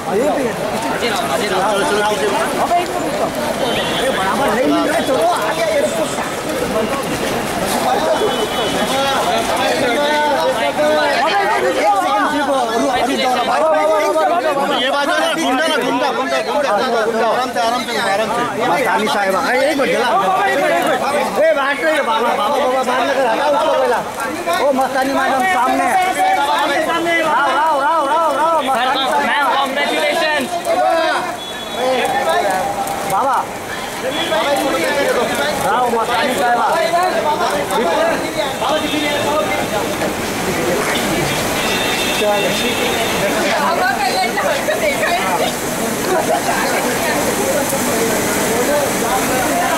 ये भी अबे एक मिनट अरे बराबर नहीं मिल रहा है, चलो आगे एयरपोर्ट ये बाजू ना घूमना ना घूमता घूमता घूमता आराम से आराम से आराम से मस्तानी साहिबा एक मिनट जला ए बात नहीं बाबा बाबा बाबा बाहर लेकर हटा उसको पहला ओ मस्तानी मैडम सामने राव राव राव राव राव मैम कांग्रेचुलेशन बाबा राव मस्तानी साहिबा देखा है